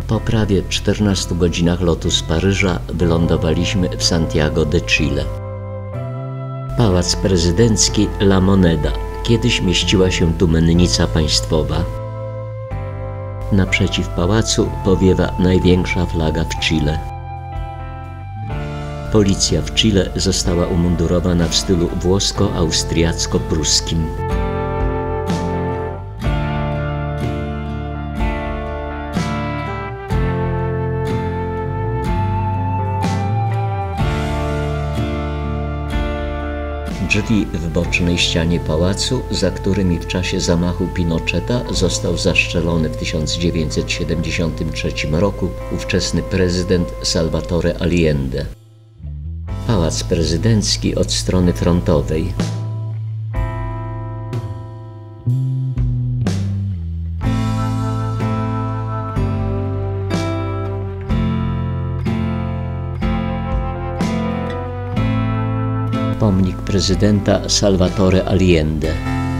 Po prawie 14 godzinach lotu z Paryża wylądowaliśmy w Santiago de Chile. Pałac prezydencki La Moneda. Kiedyś mieściła się tu mennica państwowa. Naprzeciw pałacu powiewa największa flaga w Chile. Policja w Chile została umundurowana w stylu włosko-austriacko-pruskim. Drzwi w bocznej ścianie pałacu, za którymi w czasie zamachu Pinocheta został zastrzelony w 1973 roku ówczesny prezydent Salvatore Allende. Pałac prezydencki od strony frontowej. Pomnik prezydenta Salvatore Allende.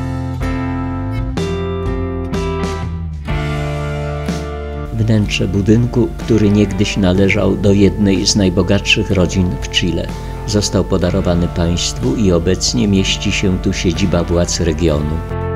Wnętrze budynku, który niegdyś należał do jednej z najbogatszych rodzin w Chile, został podarowany państwu i obecnie mieści się tu siedziba władz regionu.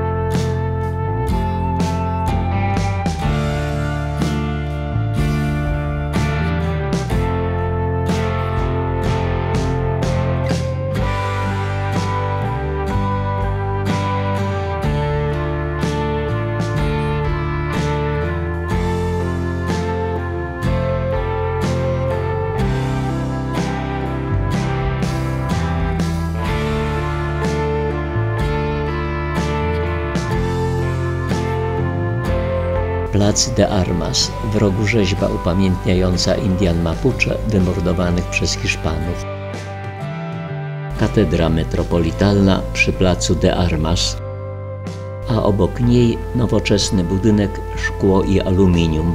Plac de Armas, w rogu rzeźba upamiętniająca Indian Mapuche wymordowanych przez Hiszpanów. Katedra metropolitalna przy placu de Armas, a obok niej nowoczesny budynek szkło i aluminium.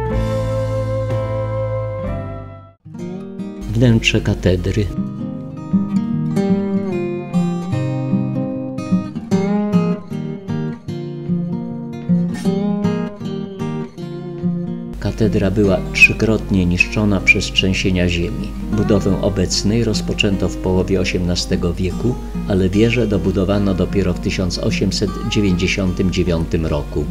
Wnętrze katedry. Katedra była trzykrotnie niszczona przez trzęsienia ziemi. Budowę obecnej rozpoczęto w połowie XVIII wieku, ale wieżę dobudowano dopiero w 1899 roku.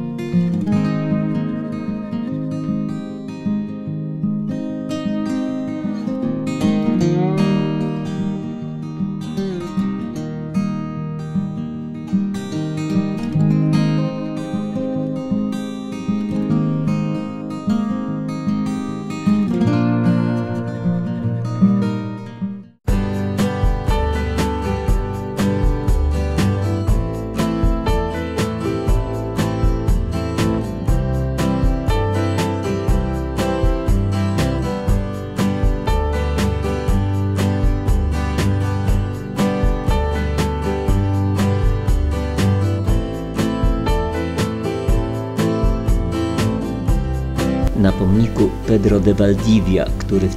Na pomniku Pedro de Valdivia, który w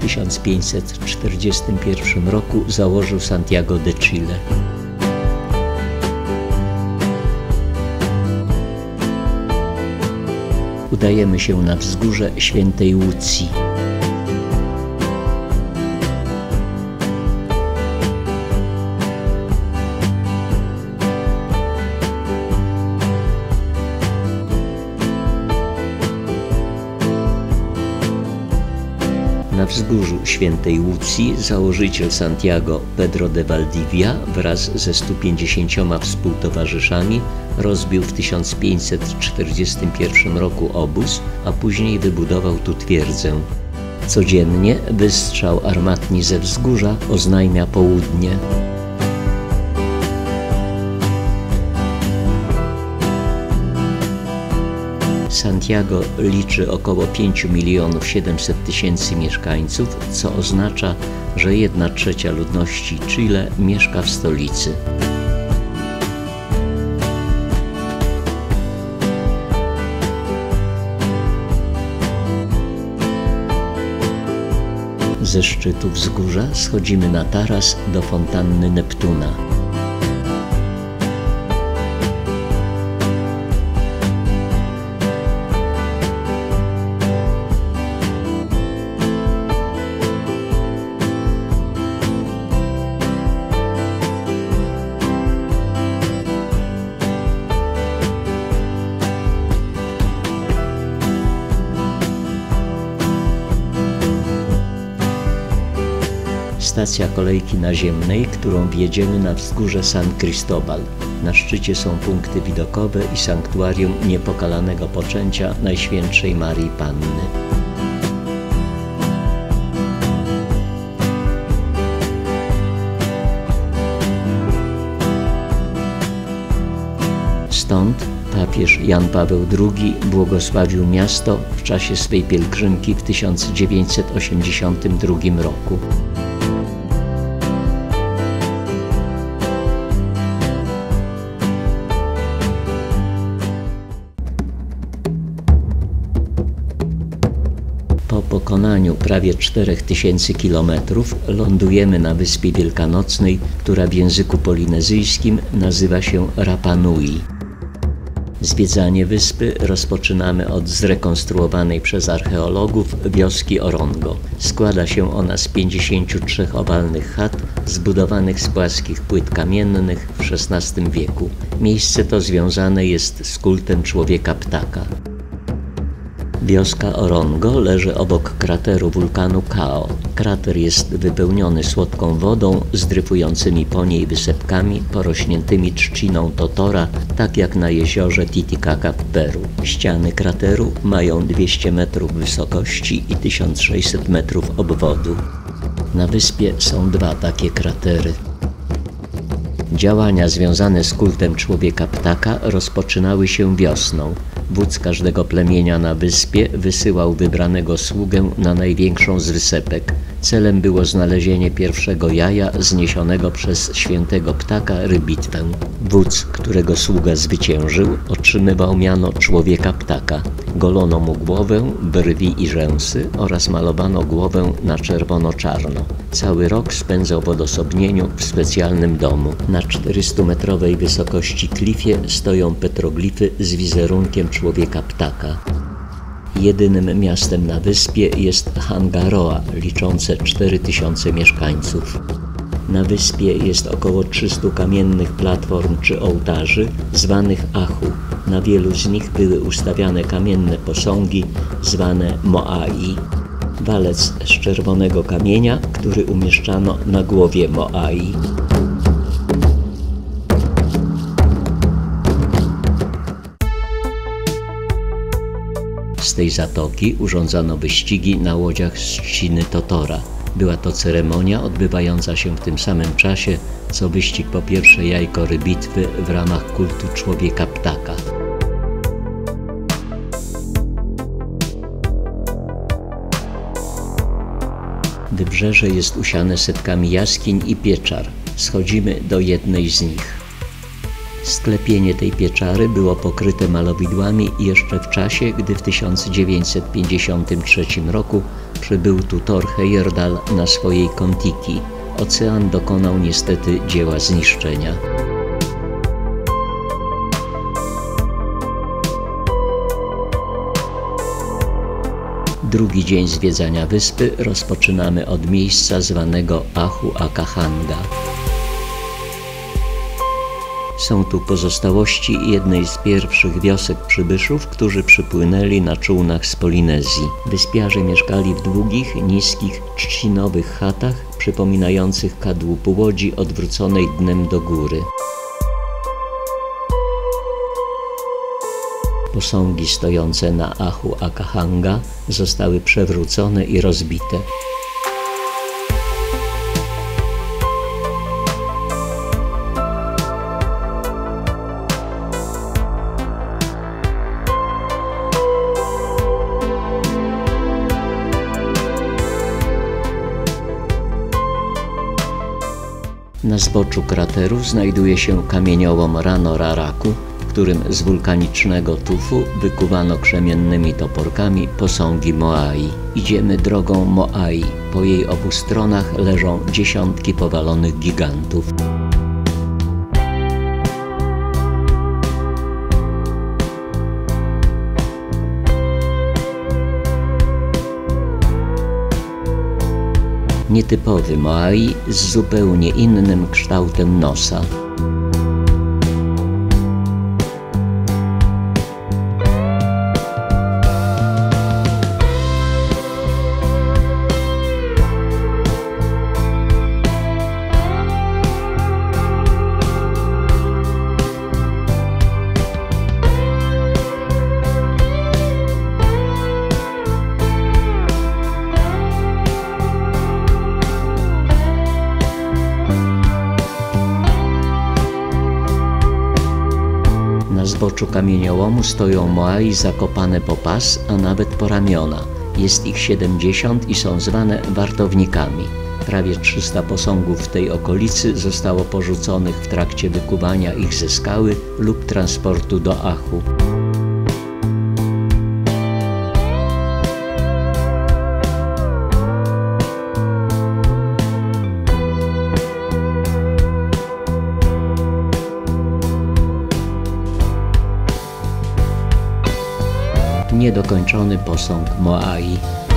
1541 roku założył Santiago de Chile. Udajemy się na wzgórze Świętej Łucji. Na wzgórzu Świętej Łucji założyciel Santiago Pedro de Valdivia wraz ze 150 współtowarzyszami rozbił w 1541 roku obóz, a później wybudował tu twierdzę. Codziennie wystrzał armatni ze wzgórza oznajmia południe. Santiago liczy około 5 700 000 mieszkańców, co oznacza, że 1/3 ludności Chile mieszka w stolicy. Ze szczytu wzgórza schodzimy na taras do fontanny Neptuna. stacja kolejki naziemnej, którą wjedziemy na wzgórze San Cristobal. Na szczycie są punkty widokowe i sanktuarium Niepokalanego Poczęcia Najświętszej Maryi Panny. Stąd papież Jan Paweł II błogosławił miasto w czasie swej pielgrzymki w 1982 roku. Po pokonaniu prawie 4000 kilometrów lądujemy na Wyspie Wielkanocnej, która w języku polinezyjskim nazywa się Rapa Nui. Zwiedzanie wyspy rozpoczynamy od zrekonstruowanej przez archeologów wioski Orongo. Składa się ona z 53 owalnych chat zbudowanych z płaskich płyt kamiennych w XVI wieku. Miejsce to związane jest z kultem człowieka ptaka. Wioska Orongo leży obok krateru wulkanu Kao. Krater jest wypełniony słodką wodą z dryfującymi po niej wysepkami porośniętymi trzciną totora, tak jak na jeziorze Titicaca w Peru. Ściany krateru mają 200 metrów wysokości i 1600 metrów obwodu. Na wyspie są dwa takie kratery. Działania związane z kultem człowieka ptaka rozpoczynały się wiosną. Wódz każdego plemienia na wyspie wysyłał wybranego sługę na największą z wysepek. Celem było znalezienie pierwszego jaja zniesionego przez świętego ptaka rybitwę. Wódz, którego sługa zwyciężył, otrzymywał miano człowieka ptaka. Golono mu głowę, brwi i rzęsy oraz malowano głowę na czerwono-czarno. Cały rok spędzał w odosobnieniu w specjalnym domu. Na 400-metrowej wysokości klifie stoją petroglify z wizerunkiem człowieka ptaka. Jedynym miastem na wyspie jest Hangaroa, liczące 4000 mieszkańców. Na wyspie jest około 300 kamiennych platform czy ołtarzy, zwanych Achu. Na wielu z nich były ustawiane kamienne posągi, zwane Moai. Walec z czerwonego kamienia, który umieszczano na głowie Moai. Z tej zatoki urządzano wyścigi na łodziach z trzciny totora. Była to ceremonia odbywająca się w tym samym czasie, co wyścig po pierwsze jajko rybitwy w ramach kultu człowieka ptaka. Wybrzeże jest usiane setkami jaskiń i pieczar. Schodzimy do jednej z nich. Sklepienie tej pieczary było pokryte malowidłami jeszcze w czasie, gdy w 1953 roku przybył tu Thor Heyerdahl na swojej Kon-Tiki. Ocean dokonał niestety dzieła zniszczenia. Drugi dzień zwiedzania wyspy rozpoczynamy od miejsca zwanego Ahu Akahanga. Są tu pozostałości jednej z pierwszych wiosek przybyszów, którzy przypłynęli na czółnach z Polinezji. Wyspiarze mieszkali w długich, niskich, trzcinowych chatach, przypominających kadłub łodzi odwróconej dnem do góry. Posągi stojące na Ahu Akahanga zostały przewrócone i rozbite. Na zboczu krateru znajduje się kamieniołom Rano Raraku, w którym z wulkanicznego tufu wykuwano krzemiennymi toporkami posągi Moai. Idziemy drogą Moai. Po jej obu stronach leżą dziesiątki powalonych gigantów. Nietypowy Moai z zupełnie innym kształtem nosa. zboczu kamieniołomu stoją moai zakopane po pas, a nawet po ramiona. Jest ich 70 i są zwane wartownikami. Prawie 300 posągów w tej okolicy zostało porzuconych w trakcie wykuwania ich ze skały lub transportu do Achu. Niedokończony posąg Moai.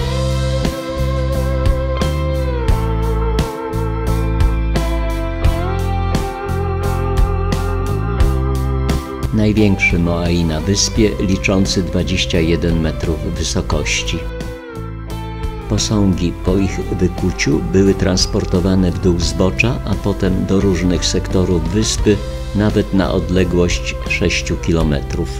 Największy Moai na wyspie, liczący 21 metrów wysokości. Posągi po ich wykuciu były transportowane w dół zbocza, a potem do różnych sektorów wyspy, nawet na odległość 6 kilometrów.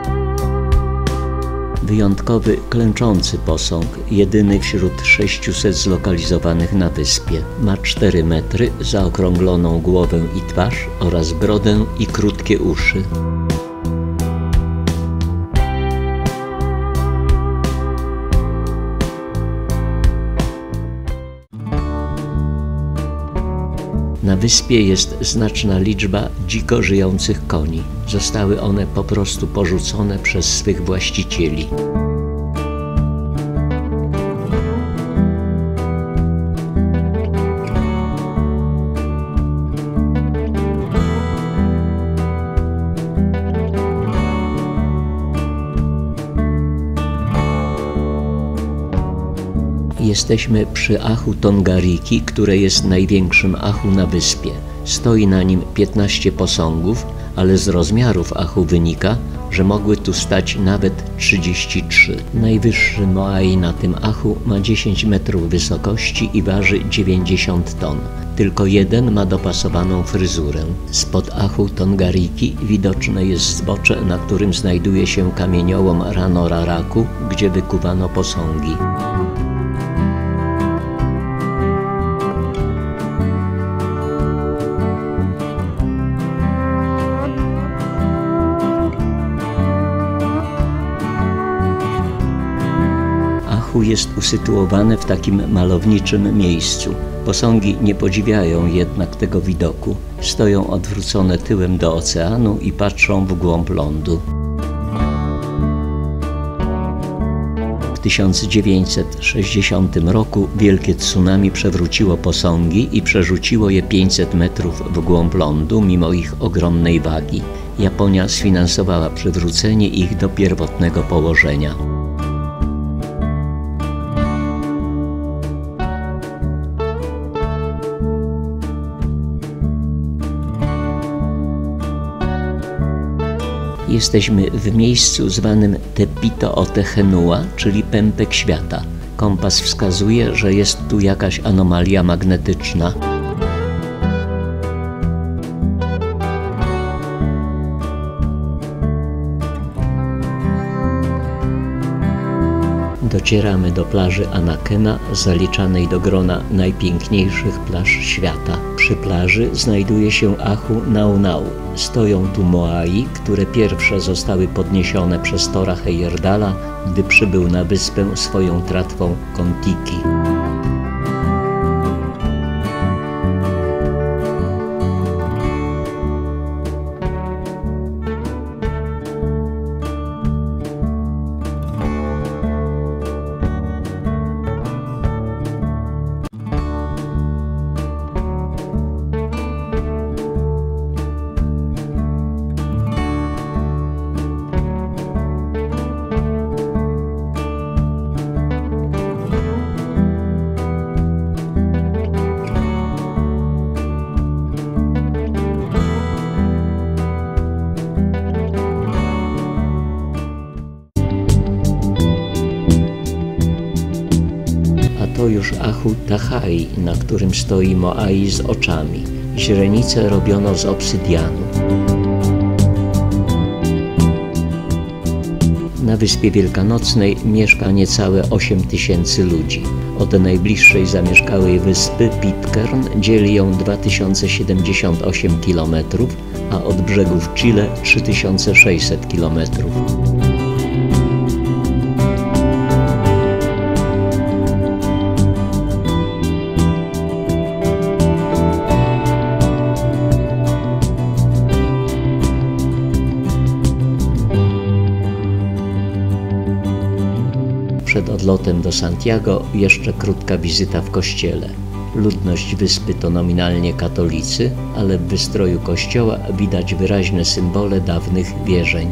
Wyjątkowy klęczący posąg, jedyny wśród 600 zlokalizowanych na wyspie. Ma 4 metry, zaokrągloną głowę i twarz oraz brodę i krótkie uszy. Na wyspie jest znaczna liczba dziko żyjących koni. Zostały one po prostu porzucone przez swych właścicieli. Jesteśmy przy Achu Tongariki, które jest największym Achu na wyspie. Stoi na nim 15 posągów, ale z rozmiarów Achu wynika, że mogły tu stać nawet 33. Najwyższy Moai na tym Achu ma 10 metrów wysokości i waży 90 ton. Tylko jeden ma dopasowaną fryzurę. Spod Achu Tongariki widoczne jest zbocze, na którym znajduje się kamieniołom Ranoraraku, gdzie wykuwano posągi. Jest usytuowane w takim malowniczym miejscu. Posągi nie podziwiają jednak tego widoku. Stoją odwrócone tyłem do oceanu i patrzą w głąb lądu. W 1960 roku wielkie tsunami przewróciło posągi i przerzuciło je 500 metrów w głąb lądu mimo ich ogromnej wagi. Japonia sfinansowała przywrócenie ich do pierwotnego położenia. Jesteśmy w miejscu zwanym Tepito Otehenua, czyli pępek świata. Kompas wskazuje, że jest tu jakaś anomalia magnetyczna. Docieramy do plaży Anakena, zaliczanej do grona najpiękniejszych plaż świata. Przy plaży znajduje się Achu Naunau. Stoją tu Moai, które pierwsze zostały podniesione przez Tora Heyerdala, gdy przybył na wyspę swoją tratwą Kon-Tiki. To już Achu Tahai, na którym stoi Moai z oczami. Źrenice robiono z obsydianu. Na Wyspie Wielkanocnej mieszka niecałe 8000 ludzi. Od najbliższej zamieszkałej wyspy Pitcairn dzieli ją 2078 km, a od brzegów Chile 3600 km. Przed odlotem do Santiago jeszcze krótka wizyta w kościele. Ludność wyspy to nominalnie katolicy, ale w wystroju kościoła widać wyraźne symbole dawnych wierzeń.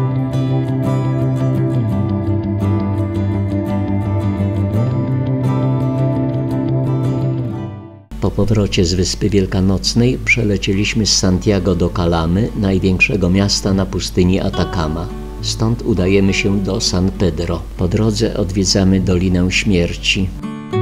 Po powrocie z Wyspy Wielkanocnej przelecieliśmy z Santiago do Calamy, największego miasta na pustyni Atacama. Stąd udajemy się do San Pedro. Po drodze odwiedzamy Dolinę Śmierci.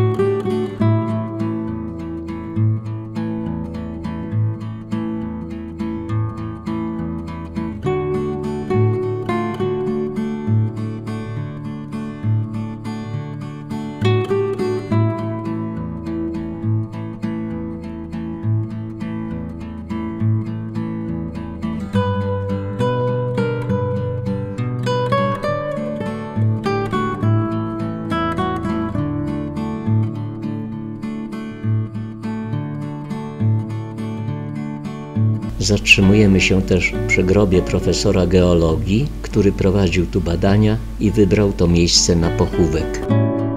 Zatrzymujemy się też przy grobie profesora geologii, który prowadził tu badania i wybrał to miejsce na pochówek.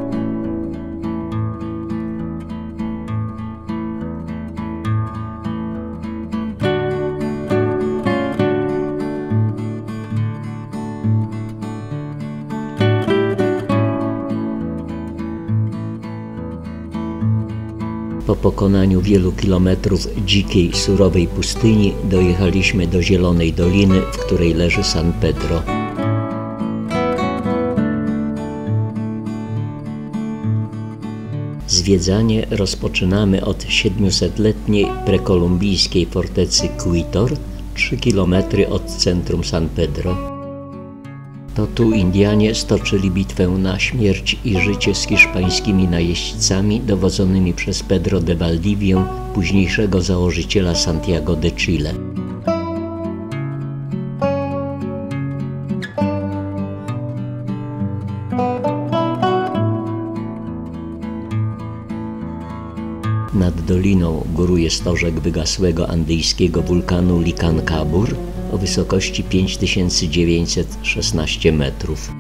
Po pokonaniu wielu kilometrów dzikiej, surowej pustyni dojechaliśmy do zielonej doliny, w której leży San Pedro. Zwiedzanie rozpoczynamy od 700-letniej prekolumbijskiej fortecy Cuitor, 3 km od centrum San Pedro. To tu Indianie stoczyli bitwę na śmierć i życie z hiszpańskimi najeźdźcami dowodzonymi przez Pedro de Valdivię, późniejszego założyciela Santiago de Chile. Nad doliną góruje stożek wygasłego andyjskiego wulkanu Licancabur o wysokości 5916 metrów.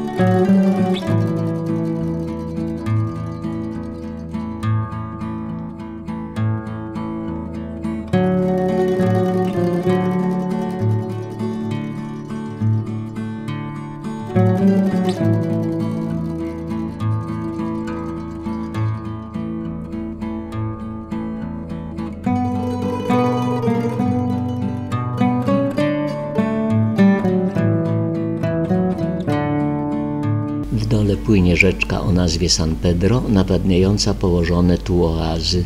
W dole płynie rzeczka o nazwie San Pedro, nawadniająca położone tu oazy.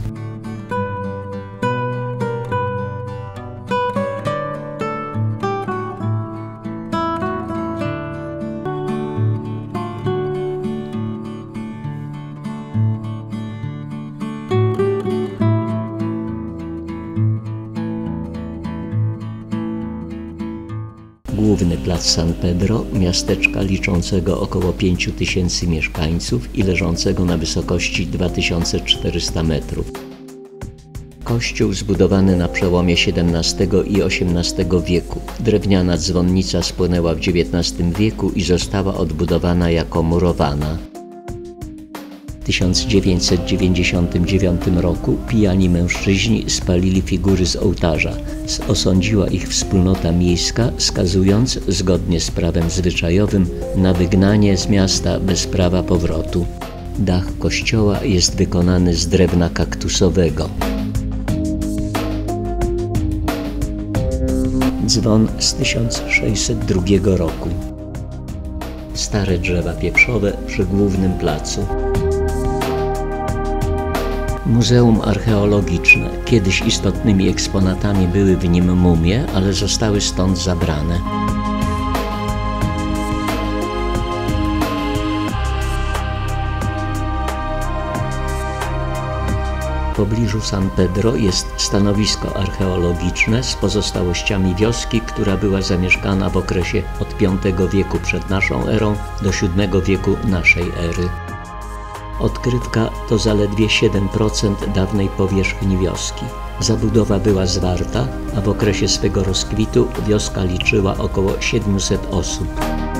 Główny plac San Pedro, miasteczka liczącego około 5000 mieszkańców i leżącego na wysokości 2400 metrów. Kościół zbudowany na przełomie XVII i XVIII wieku. Drewniana dzwonnica spłynęła w XIX wieku i została odbudowana jako murowana. W 1999 roku pijani mężczyźni spalili figury z ołtarza. Osądziła ich wspólnota miejska, skazując, zgodnie z prawem zwyczajowym, na wygnanie z miasta bez prawa powrotu. Dach kościoła jest wykonany z drewna kaktusowego. Dzwon z 1602 roku. Stare drzewa pieprzowe przy głównym placu. Muzeum archeologiczne. Kiedyś istotnymi eksponatami były w nim mumie, ale zostały stąd zabrane. pobliżu San Pedro jest stanowisko archeologiczne z pozostałościami wioski, która była zamieszkana w okresie od V wieku przed naszą erą do VII wieku naszej ery. Odkrywka to zaledwie 7% dawnej powierzchni wioski. Zabudowa była zwarta, a w okresie swego rozkwitu wioska liczyła około 700 osób.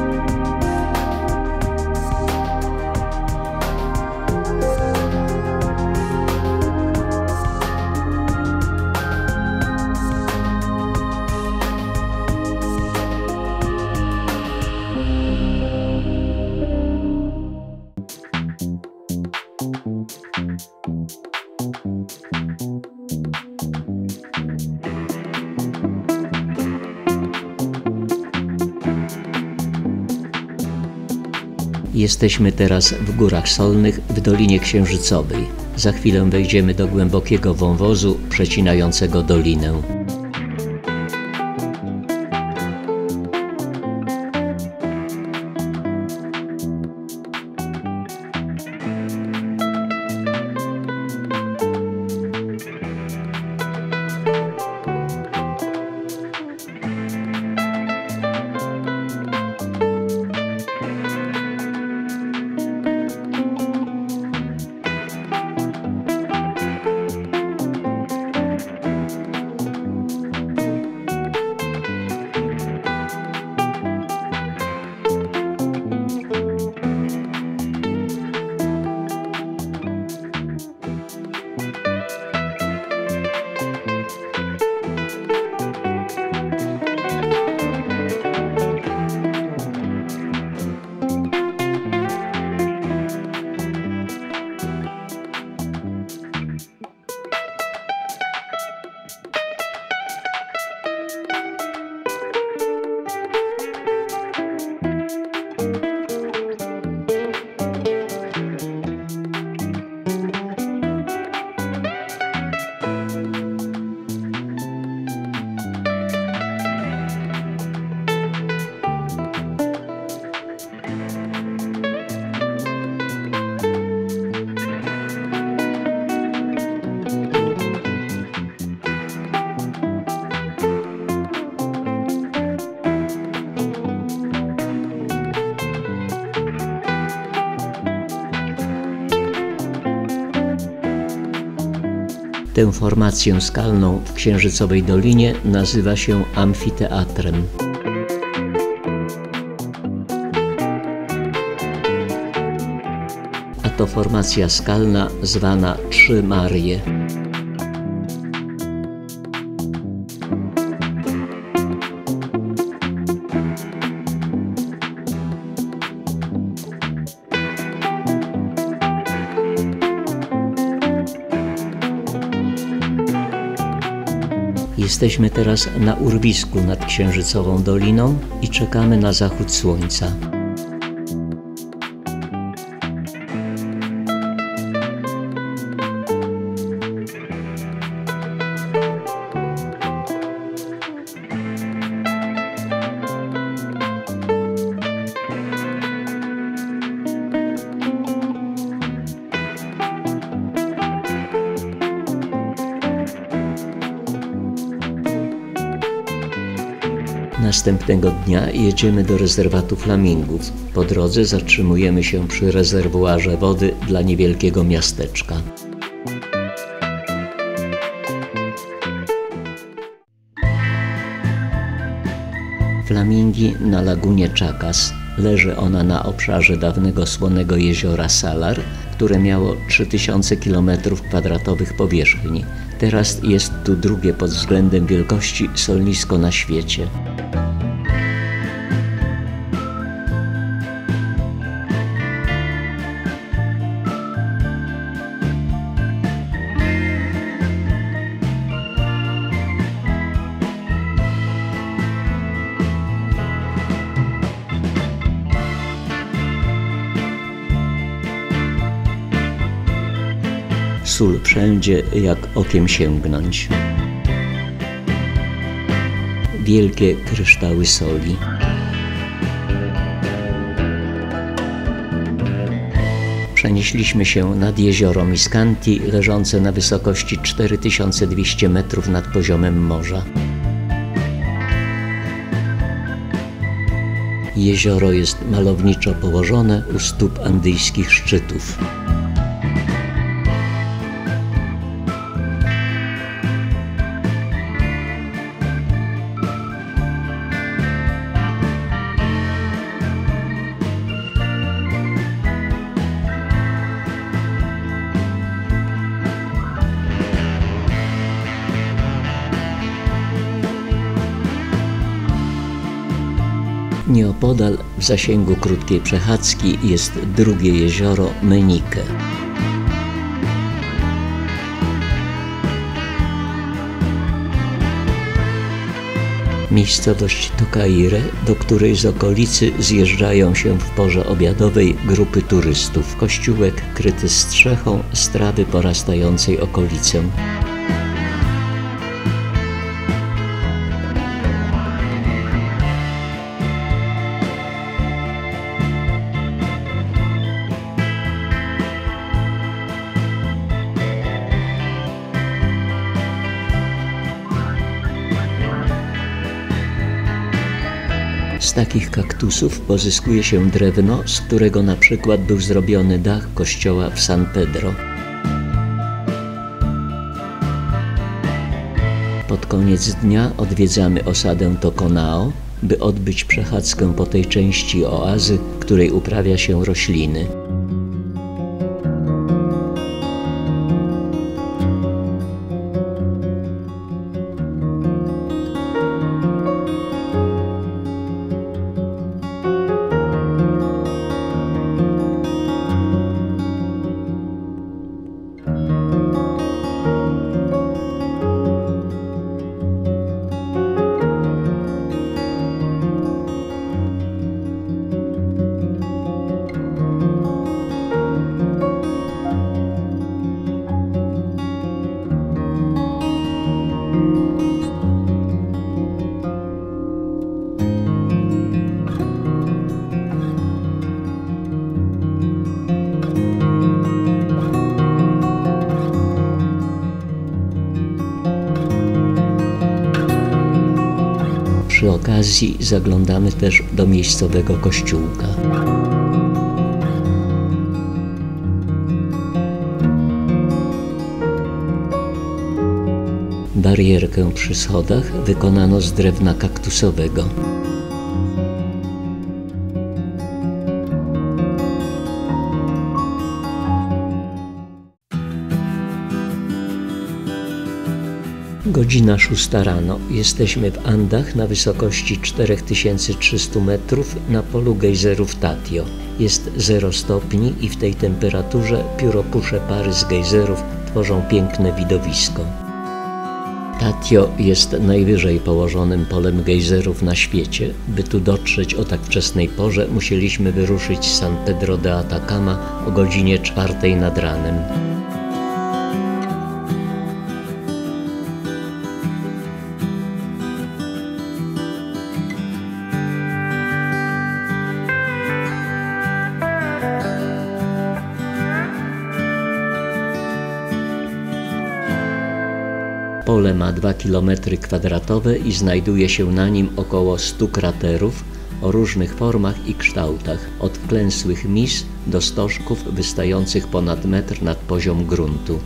Jesteśmy teraz w Górach Solnych w Dolinie Księżycowej. Za chwilę wejdziemy do głębokiego wąwozu przecinającego dolinę. Tę formację skalną w Księżycowej Dolinie nazywa się amfiteatrem. A to formacja skalna zwana Trzy Marie. Jesteśmy teraz na urwisku nad Księżycową Doliną i czekamy na zachód słońca. Następnego dnia jedziemy do rezerwatu flamingów. Po drodze zatrzymujemy się przy rezerwuarze wody dla niewielkiego miasteczka. Flamingi na lagunie Chacas. Leży ona na obszarze dawnego słonego jeziora Salar, które miało 3000 km² powierzchni. Teraz jest tu drugie pod względem wielkości solnisko na świecie. Sól wszędzie, jak okiem sięgnąć. Wielkie kryształy soli. Przenieśliśmy się nad jezioro Miscanti, leżące na wysokości 4200 metrów nad poziomem morza. Jezioro jest malowniczo położone u stóp andyjskich szczytów. Nieopodal, w zasięgu krótkiej przechadzki, jest drugie jezioro Menike. Miejscowość Tokaire, do której z okolicy zjeżdżają się w porze obiadowej grupy turystów. Kościółek kryty strzechą z trawy porastającej okolicę. Z takich kaktusów pozyskuje się drewno, z którego na przykład był zrobiony dach kościoła w San Pedro. Pod koniec dnia odwiedzamy osadę Toconao, by odbyć przechadzkę po tej części oazy, w której uprawia się rośliny. Przy okazji zaglądamy też do miejscowego kościółka. Barierkę przy schodach wykonano z drewna kaktusowego. Godzina 6 rano. Jesteśmy w Andach na wysokości 4300 metrów na polu gejzerów Tatio. Jest 0 stopni i w tej temperaturze pióropusze pary z gejzerów tworzą piękne widowisko. Tatio jest najwyżej położonym polem gejzerów na świecie. By tu dotrzeć o tak wczesnej porze, musieliśmy wyruszyć z San Pedro de Atacama o godzinie 4 nad ranem. Pole ma 2 km² i znajduje się na nim około 100 kraterów o różnych formach i kształtach, od wklęsłych mis do stożków wystających ponad metr nad poziom gruntu.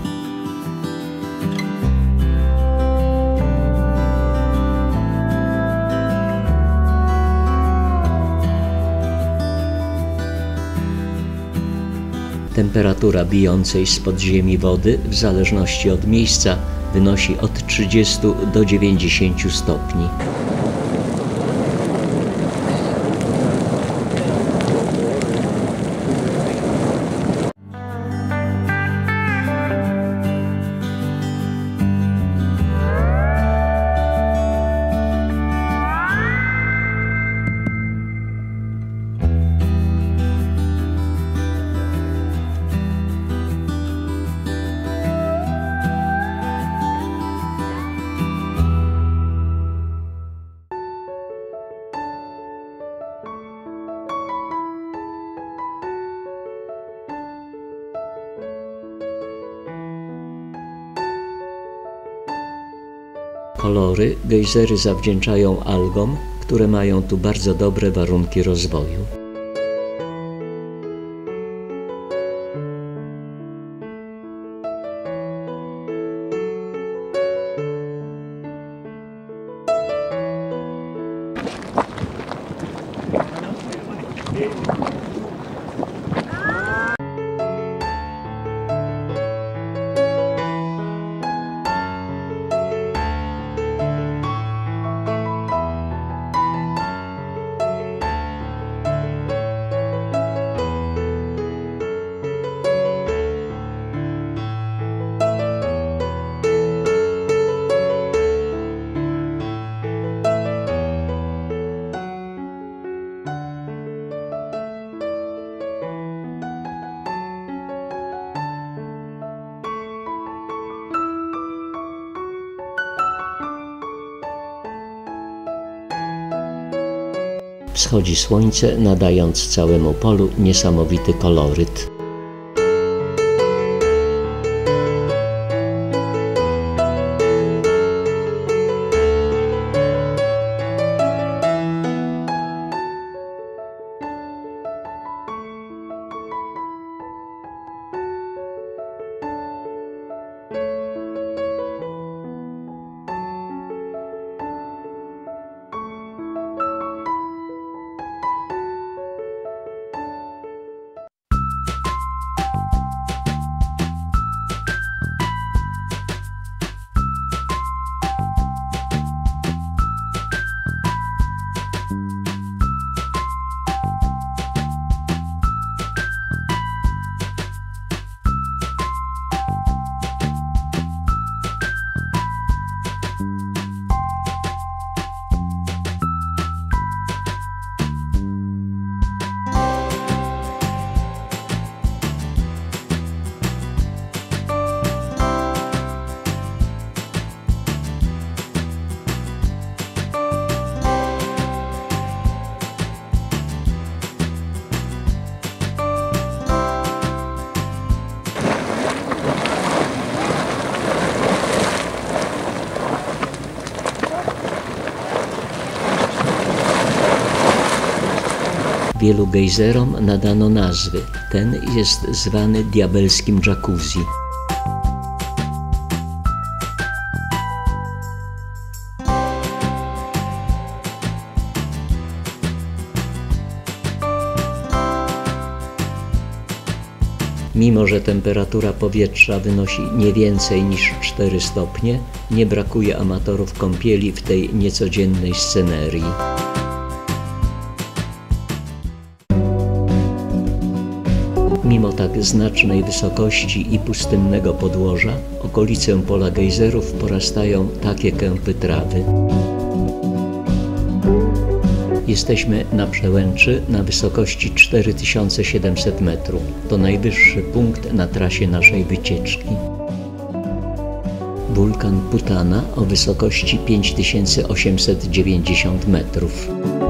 Temperatura bijącej z podziemi wody, w zależności od miejsca, wynosi od 30 do 90 stopni. Kolory gejzery zawdzięczają algom, które mają tu bardzo dobre warunki rozwoju. Wschodzi słońce, nadając całemu polu niesamowity koloryt. Wielu gejzerom nadano nazwy. Ten jest zwany diabelskim jacuzzi. Mimo że temperatura powietrza wynosi nie więcej niż 4 stopnie, nie brakuje amatorów kąpieli w tej niecodziennej scenerii. Mimo tak znacznej wysokości i pustynnego podłoża, okolice pola gejzerów porastają takie kępy trawy. Jesteśmy na przełęczy na wysokości 4700 metrów. To najwyższy punkt na trasie naszej wycieczki. Wulkan Putana o wysokości 5890 metrów.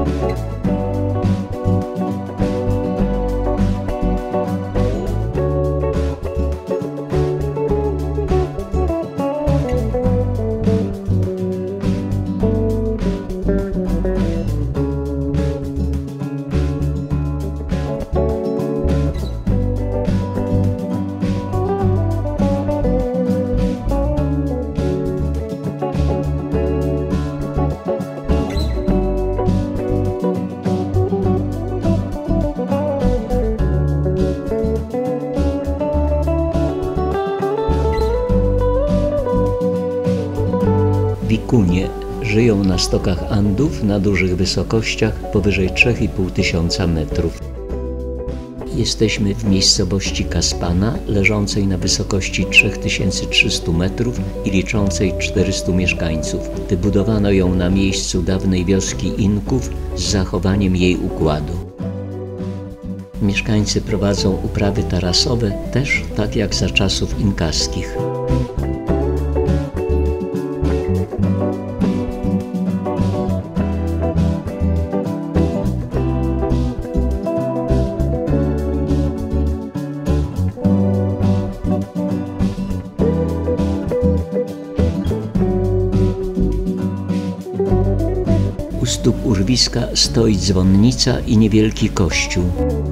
Wikunie żyją na stokach Andów na dużych wysokościach powyżej 3500 metrów. Jesteśmy w miejscowości Caspana, leżącej na wysokości 3300 metrów i liczącej 400 mieszkańców. Wybudowano ją na miejscu dawnej wioski Inków z zachowaniem jej układu. Mieszkańcy prowadzą uprawy tarasowe też tak jak za czasów inkaskich. stóp urwiska stoi dzwonnica i niewielki kościół.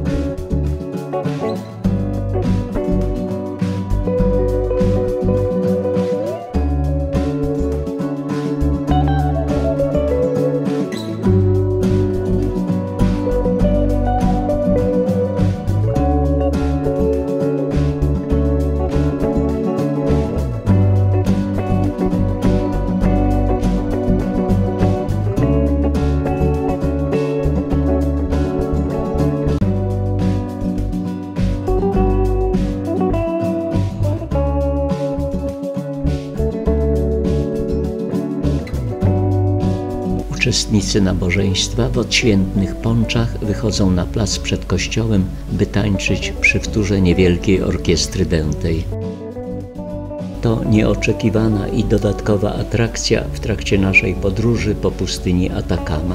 Uczestnicy nabożeństwa w odświętnych ponczach wychodzą na plac przed kościołem, by tańczyć przy wtórze niewielkiej orkiestry dętej. To nieoczekiwana i dodatkowa atrakcja w trakcie naszej podróży po pustyni Atakama.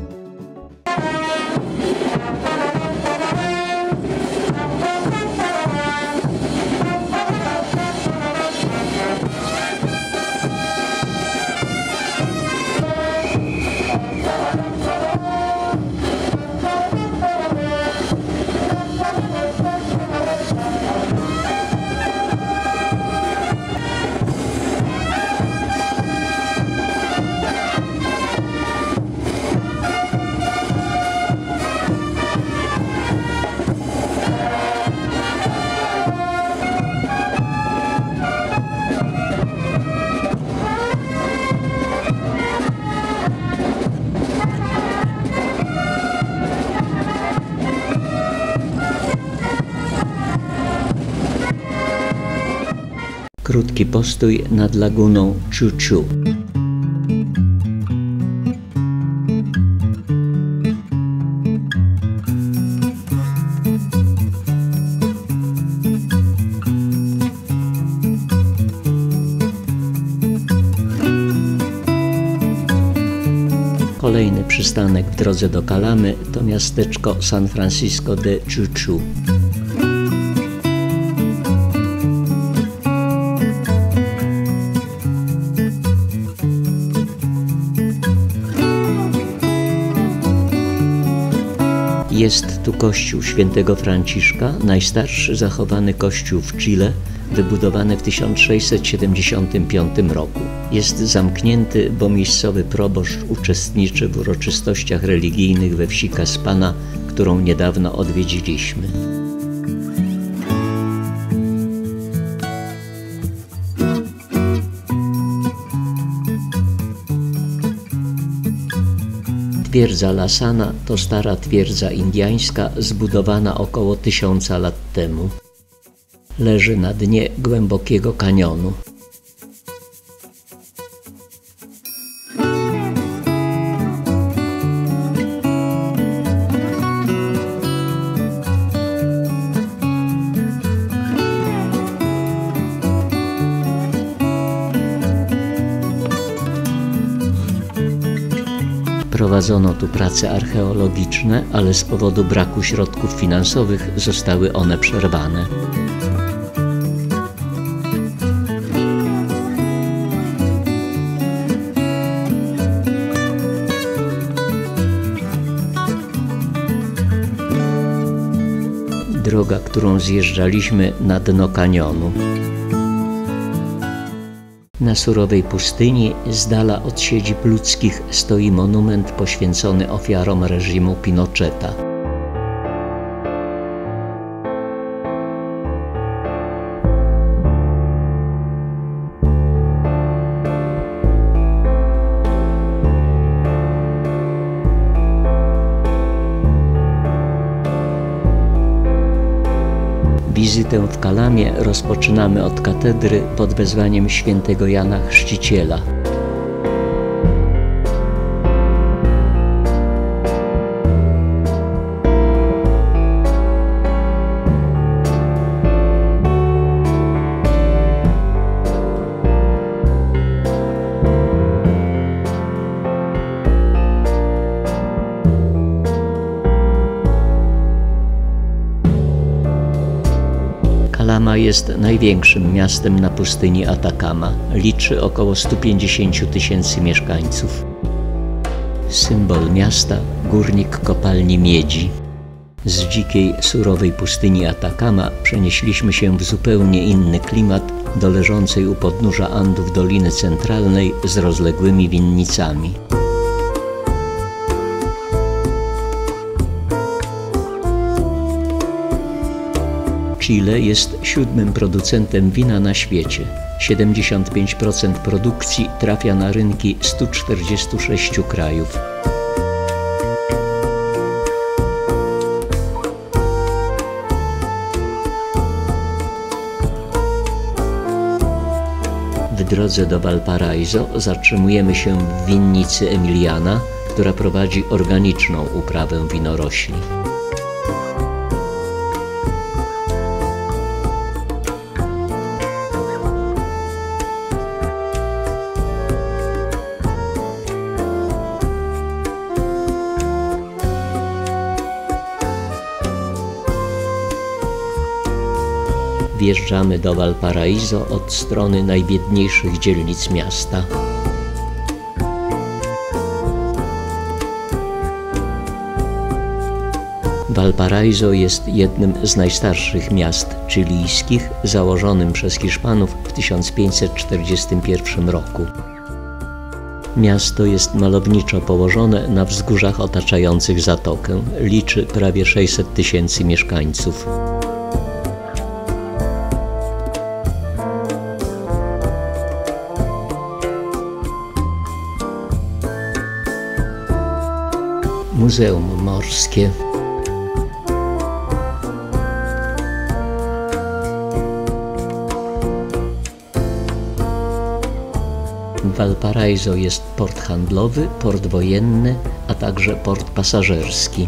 Krótki postój nad laguną Chuchu. Kolejny przystanek w drodze do Calamy to miasteczko San Francisco de Chuchu. Jest tu kościół świętego Franciszka, najstarszy zachowany kościół w Chile, wybudowany w 1675 roku. Jest zamknięty, bo miejscowy proboszcz uczestniczy w uroczystościach religijnych we wsi Caspana, którą niedawno odwiedziliśmy. Twierdza Lasana to stara twierdza indyjska zbudowana około 1000 lat temu. Leży na dnie głębokiego kanionu. Prowadzono tu prace archeologiczne, ale z powodu braku środków finansowych zostały one przerwane. Droga, którą zjeżdżaliśmy na dno kanionu. Na surowej pustyni, z dala od siedzib ludzkich, stoi monument poświęcony ofiarom reżimu Pinocheta. Wizytę w Calamie rozpoczynamy od katedry pod wezwaniem świętego Jana Chrzciciela. Calama jest największym miastem na pustyni Atakama. Liczy około 150 000 mieszkańców. Symbol miasta, górnik kopalni miedzi. Z dzikiej, surowej pustyni Atakama przenieśliśmy się w zupełnie inny klimat do leżącej u podnóża Andów Doliny Centralnej z rozległymi winnicami. Chile jest 7. producentem wina na świecie. 75% produkcji trafia na rynki 146 krajów. W drodze do Valparaiso zatrzymujemy się w winnicy Emiliana, która prowadzi organiczną uprawę winorośli. Wjeżdżamy do Valparaiso od strony najbiedniejszych dzielnic miasta. Valparaiso jest jednym z najstarszych miast chilijskich, założonym przez Hiszpanów w 1541 roku. Miasto jest malowniczo położone na wzgórzach otaczających zatokę. Liczy prawie 600 000 mieszkańców. Muzeum Morskie. W Valparaiso jest port handlowy, port wojenny, a także port pasażerski.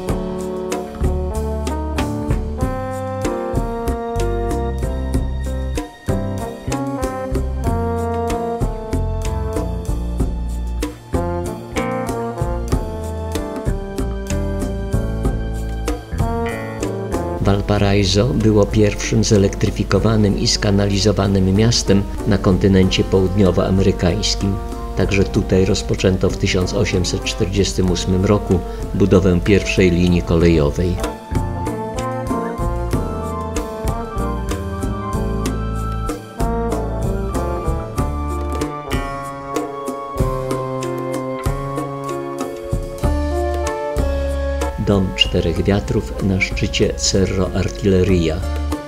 Valparaiso było pierwszym zelektryfikowanym i skanalizowanym miastem na kontynencie południowoamerykańskim. Także tutaj rozpoczęto w 1848 roku budowę pierwszej linii kolejowej. Dom Czterech Wiatrów na szczycie Cerro Artilleria.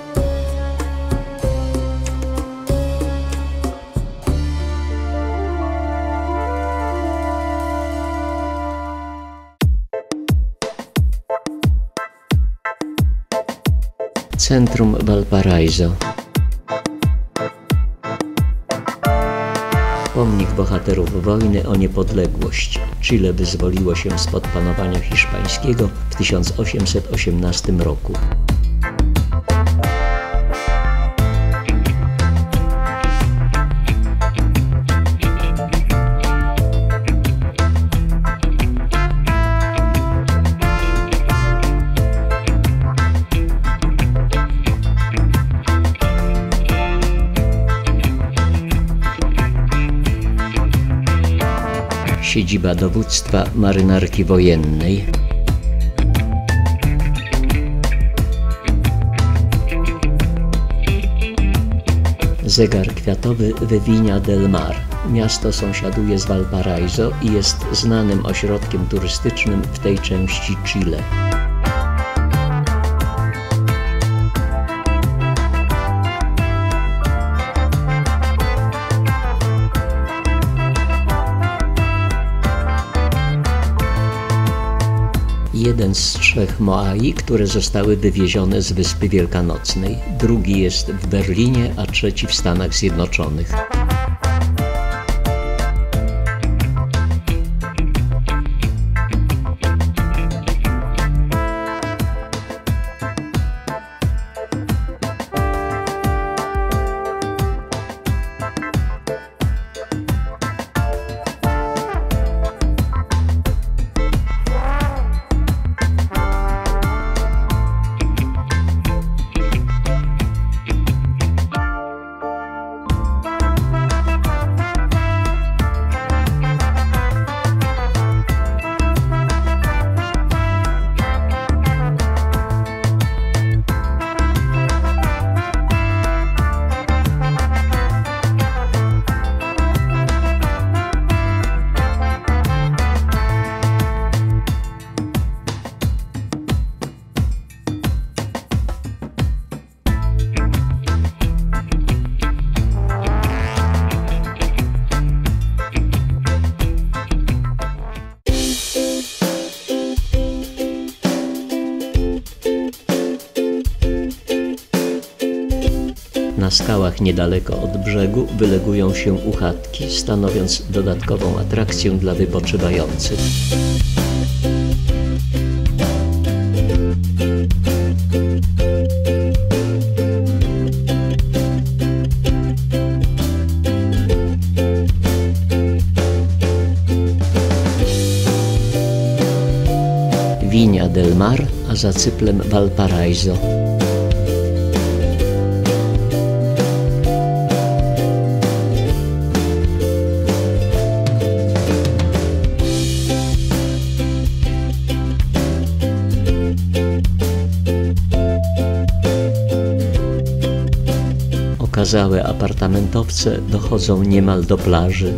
Centrum Valparaiso. Pomnik bohaterów wojny o niepodległość. Chile wyzwoliło się spod panowania hiszpańskiego w 1818 roku. Siedziba dowództwa marynarki wojennej. Zegar kwiatowy w Viña del Mar. Miasto sąsiaduje z Valparaiso i jest znanym ośrodkiem turystycznym w tej części Chile. Jeden z 3 Moai, które zostały wywiezione z Wyspy Wielkanocnej. Drugi jest w Berlinie, a trzeci w Stanach Zjednoczonych. skałach niedaleko od brzegu wylegują się uchatki, stanowiąc dodatkową atrakcję dla wypoczywających. Viña del Mar, a za cyplem Valparaiso. Okazałe apartamentowce dochodzą niemal do plaży.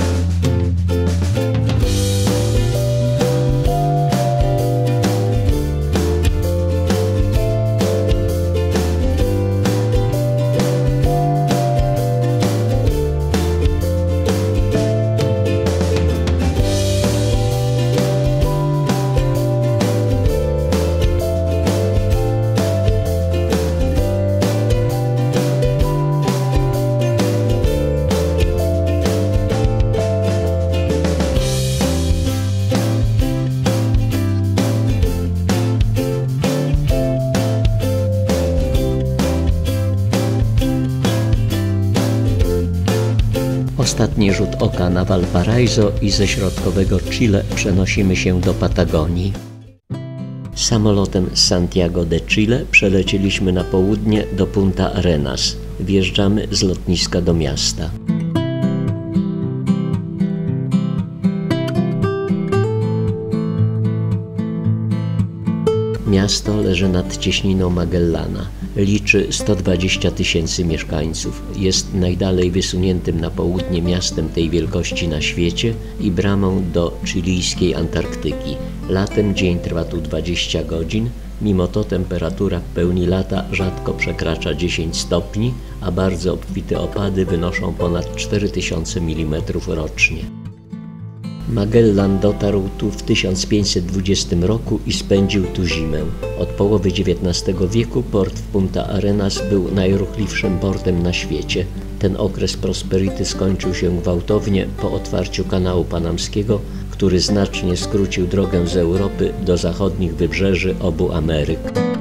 Ostatni rzut oka na Valparaiso i ze środkowego Chile przenosimy się do Patagonii. Samolotem z Santiago de Chile przelecieliśmy na południe do Punta Arenas. Wjeżdżamy z lotniska do miasta. Miasto leży nad cieśniną Magellana. Liczy 120 000 mieszkańców. Jest najdalej wysuniętym na południe miastem tej wielkości na świecie i bramą do chilijskiej Antarktyki. Latem dzień trwa tu 20 godzin, mimo to temperatura w pełni lata rzadko przekracza 10 stopni, a bardzo obfite opady wynoszą ponad 4000 mm rocznie. Magellan dotarł tu w 1520 roku i spędził tu zimę. Od połowy XIX wieku port w Punta Arenas był najruchliwszym portem na świecie. Ten okres prosperity skończył się gwałtownie po otwarciu kanału panamskiego, który znacznie skrócił drogę z Europy do zachodnich wybrzeży obu Ameryk.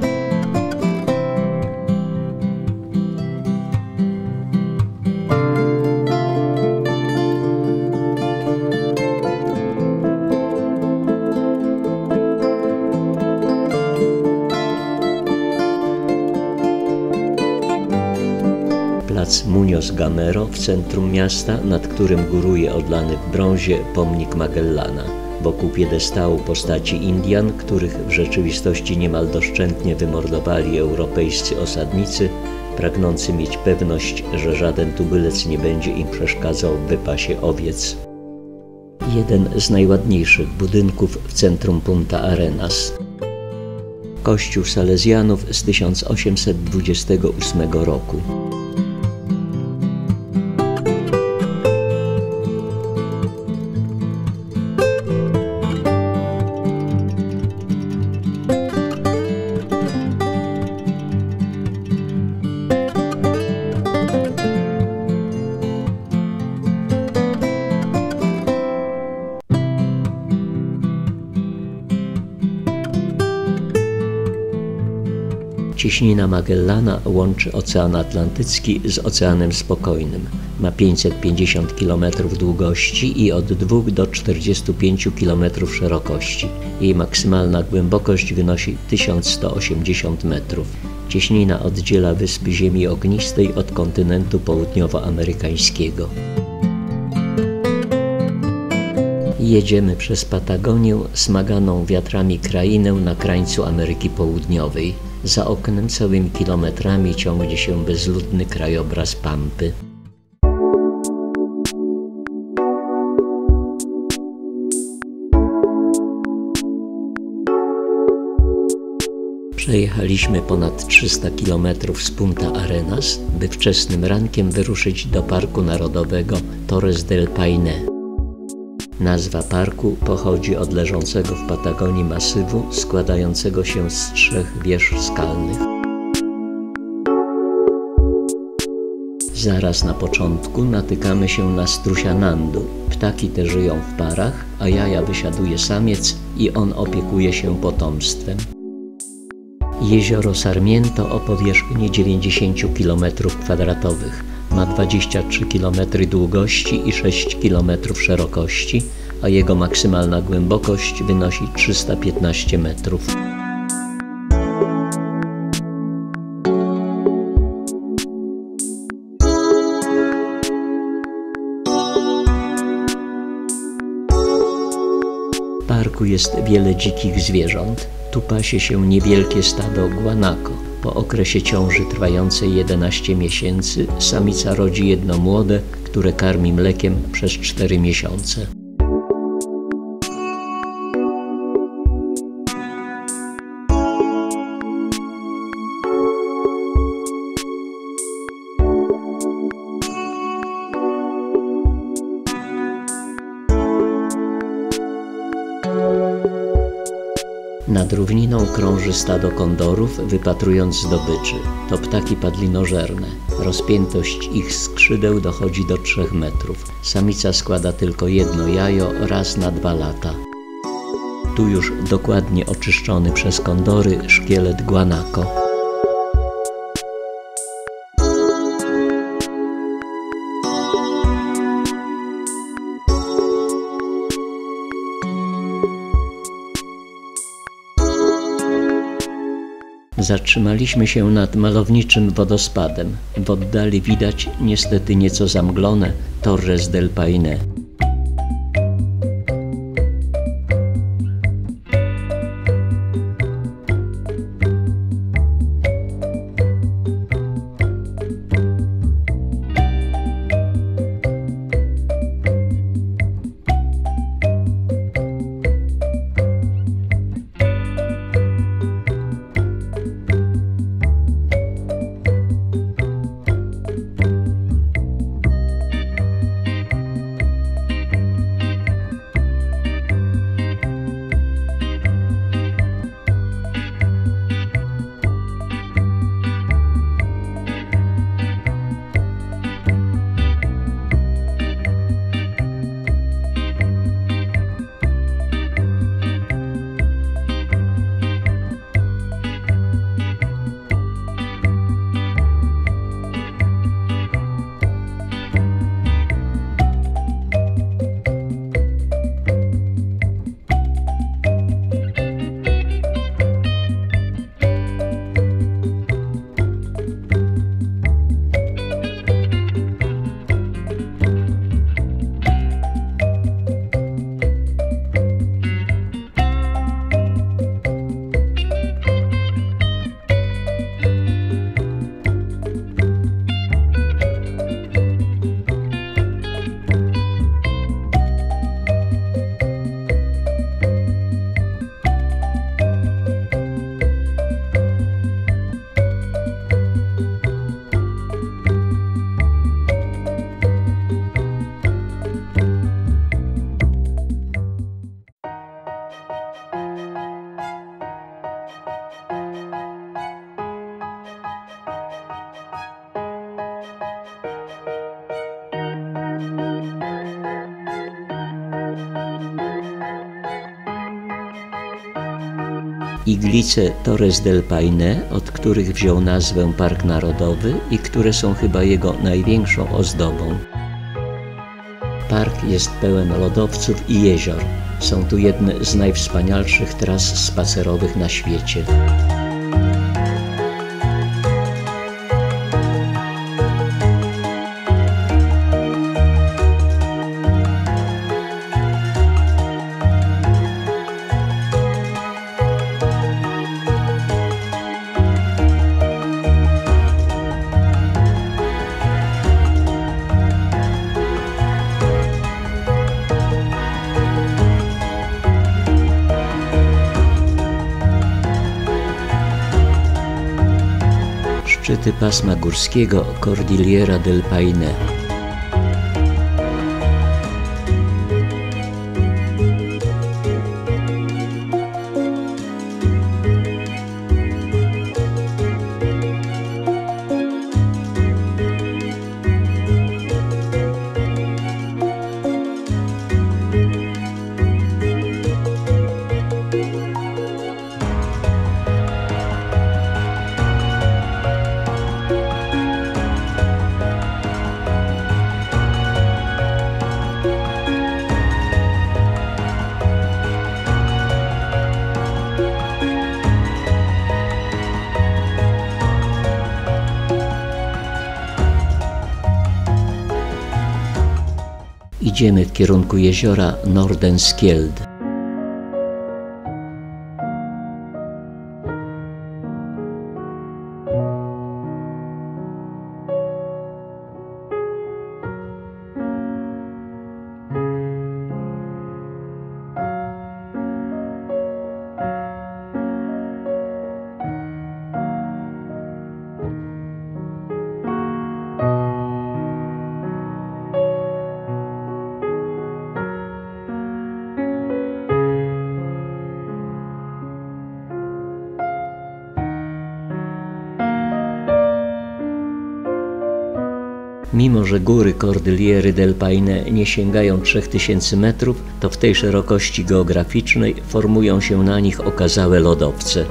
Plac Muñoz Gamero w centrum miasta, nad którym góruje odlany w brązie pomnik Magellana. Wokół piedestału postaci Indian, których w rzeczywistości niemal doszczętnie wymordowali europejscy osadnicy, pragnący mieć pewność, że żaden tubylec nie będzie im przeszkadzał w wypasie owiec. Jeden z najładniejszych budynków w centrum Punta Arenas. Kościół Salezjanów z 1828 roku. Cieśnina Magellana łączy Ocean Atlantycki z Oceanem Spokojnym. Ma 550 km długości i od 2 do 45 km szerokości. Jej maksymalna głębokość wynosi 1180 metrów. Cieśnina oddziela wyspy Ziemi Ognistej od kontynentu południowoamerykańskiego. Jedziemy przez Patagonię, smaganą wiatrami krainę na krańcu Ameryki Południowej. Za oknem całymi kilometrami ciągnie się bezludny krajobraz Pampy. Przejechaliśmy ponad 300 km z Punta Arenas, by wczesnym rankiem wyruszyć do Parku Narodowego Torres del Paine. Nazwa parku pochodzi od leżącego w Patagonii masywu składającego się z 3 wież skalnych. Zaraz na początku natykamy się na strusia nandu. Ptaki te żyją w parach, a jaja wysiaduje samiec i on opiekuje się potomstwem. Jezioro Sarmiento o powierzchni 90 km². Ma 23 km długości i 6 km szerokości, a jego maksymalna głębokość wynosi 315 metrów. W parku jest wiele dzikich zwierząt. Tu pasie się niewielkie stado guanaco. Po okresie ciąży trwającej 11 miesięcy samica rodzi jedno młode, które karmi mlekiem przez 4 miesiące. Nad równiną krąży stado kondorów, wypatrując zdobyczy. To ptaki padlinożerne. Rozpiętość ich skrzydeł dochodzi do 3 metrów. Samica składa tylko jedno jajo raz na 2 lata. Tu już dokładnie oczyszczony przez kondory szkielet guanaco. Zatrzymaliśmy się nad malowniczym wodospadem. W oddali widać, niestety nieco zamglone, Torres del Paine. Iglice Torres del Paine, od których wziął nazwę Park Narodowy i które są chyba jego największą ozdobą. Park jest pełen lodowców i jezior. Są tu jedne z najwspanialszych tras spacerowych na świecie. Szczyty pasma górskiego Cordillera del Paine. Idziemy w kierunku jeziora Nordenskjöld. Mimo że góry Cordilliery del Paine nie sięgają 3000 metrów, to w tej szerokości geograficznej formują się na nich okazałe lodowce.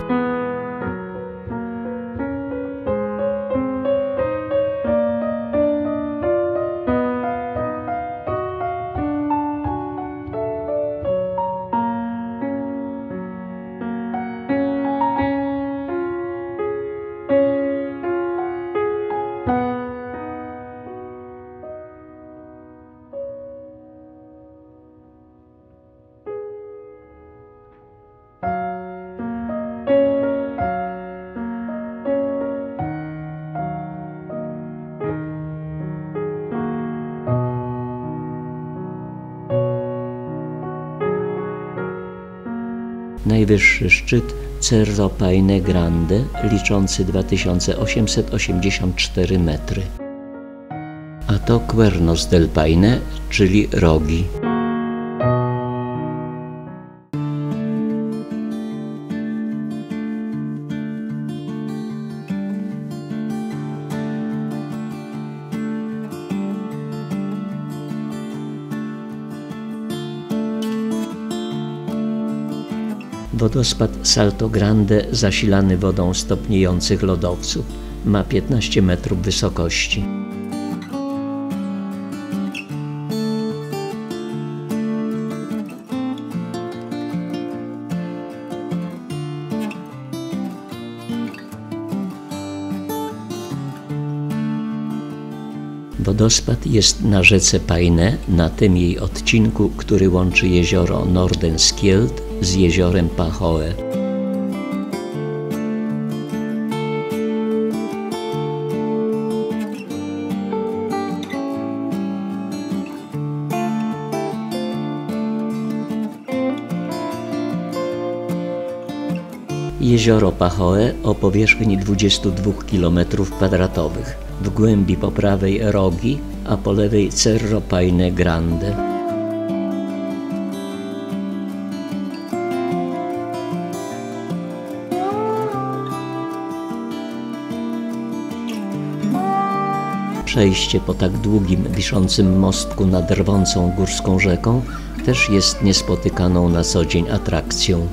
Najwyższy szczyt Cerro Paine Grande, liczący 2884 metry. A to Cuernos del Paine, czyli rogi. Wodospad Salto Grande, zasilany wodą stopniejących lodowców, ma 15 metrów wysokości. Wodospad jest na rzece Paine, na tym jej odcinku, który łączy jezioro Nordenskjöld z jeziorem Pachoe. Jezioro Pachoe o powierzchni 22 km², w głębi po prawej rogi, a po lewej Cerro Paine Grande. Przejście po tak długim, wiszącym mostku nad rwącą górską rzeką też jest niespotykaną na co dzień atrakcją.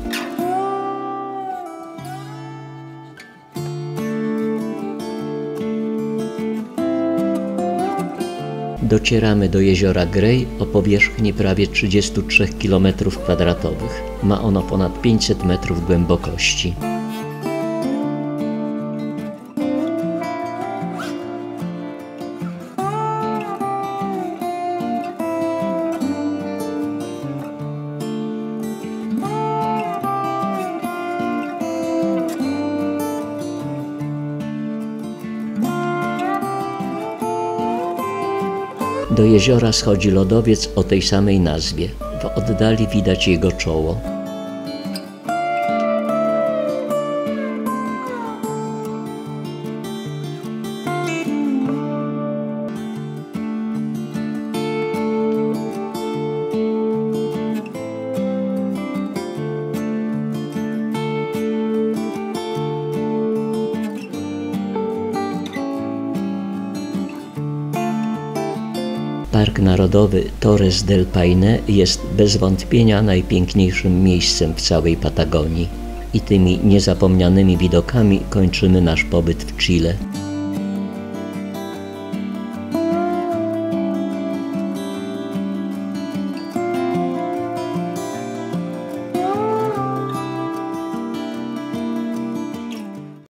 Docieramy do jeziora Grey o powierzchni prawie 33 km². Ma ono ponad 500 metrów głębokości. Do jeziora schodzi lodowiec o tej samej nazwie. W oddali widać jego czoło. Park Narodowy Torres del Paine jest bez wątpienia najpiękniejszym miejscem w całej Patagonii. I tymi niezapomnianymi widokami kończymy nasz pobyt w Chile.